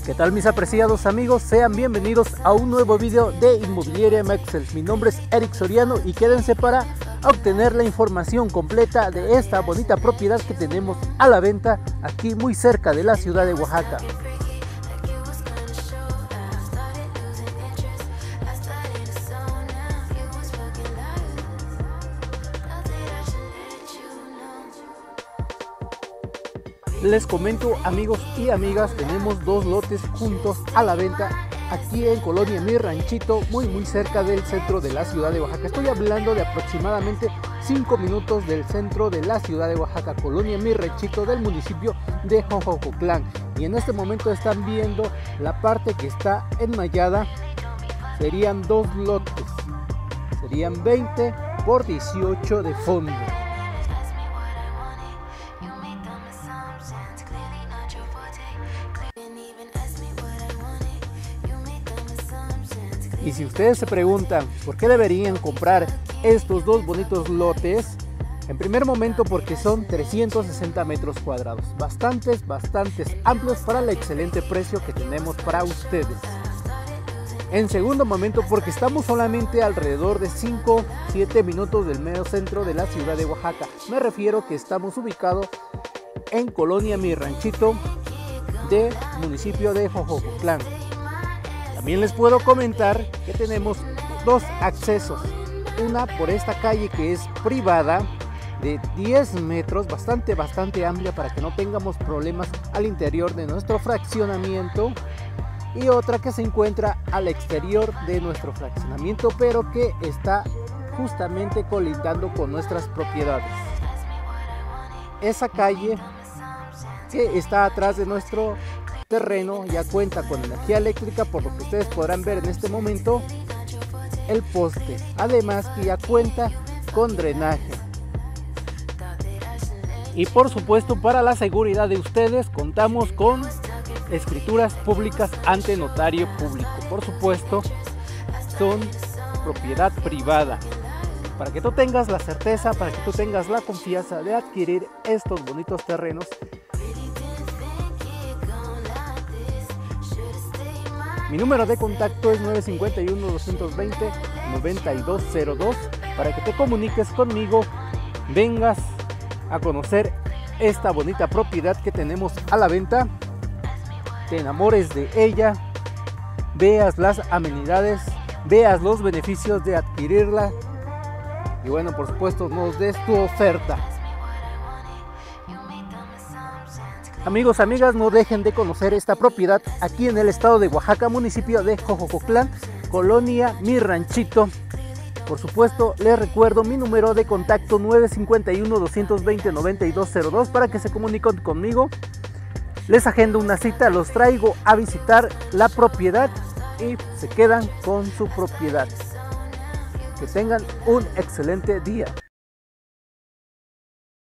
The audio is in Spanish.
¿Qué tal mis apreciados amigos? Sean bienvenidos a un nuevo video de Inmobiliaria Mexel. Mi nombre es Eric Soriano y quédense para obtener la información completa de esta bonita propiedad que tenemos a la venta aquí muy cerca de la ciudad de Oaxaca. Les comento amigos y amigas, tenemos dos lotes juntos a la venta aquí en Colonia Mi Ranchito, muy cerca del centro de la ciudad de Oaxaca. Estoy hablando de aproximadamente 5 minutos del centro de la ciudad de Oaxaca, Colonia Mi Ranchito del municipio de Jojocotlán. Y en este momento están viendo la parte que está enmayada. Serían dos lotes, serían 20 por 18 de fondo. Y si ustedes se preguntan por qué deberían comprar estos dos bonitos lotes, en primer momento porque son 360 metros cuadrados, bastantes amplios para el excelente precio que tenemos para ustedes. En segundo momento porque estamos solamente alrededor de 5-7 minutos del medio centro de la ciudad de Oaxaca. Me refiero que estamos ubicados en Colonia Mi Ranchito del municipio de Jojocotlán. También les puedo comentar que tenemos dos accesos, una por esta calle que es privada de 10 metros, bastante amplia para que no tengamos problemas al interior de nuestro fraccionamiento, y otra que se encuentra al exterior de nuestro fraccionamiento pero que está justamente colindando con nuestras propiedades. Esa calle que está atrás de nuestro terreno ya cuenta con energía eléctrica, por lo que ustedes podrán ver en este momento el poste, además que ya cuenta con drenaje. Y por supuesto, para la seguridad de ustedes contamos con escrituras públicas ante notario público. Por supuesto, son propiedad privada, para que tú tengas la certeza, para que tú tengas la confianza de adquirir estos bonitos terrenos. Mi número de contacto es 951-220-9202 para que te comuniques conmigo, vengas a conocer esta bonita propiedad que tenemos a la venta, te enamores de ella, veas las amenidades, veas los beneficios de adquirirla y bueno, por supuesto, nos des tu oferta. Amigos, amigas, no dejen de conocer esta propiedad aquí en el estado de Oaxaca, municipio de Jojocotlán, Colonia Mi Ranchito. Por supuesto, les recuerdo mi número de contacto 951-220-9202 para que se comuniquen conmigo. Les agendo una cita, los traigo a visitar la propiedad y se quedan con su propiedad. Que tengan un excelente día.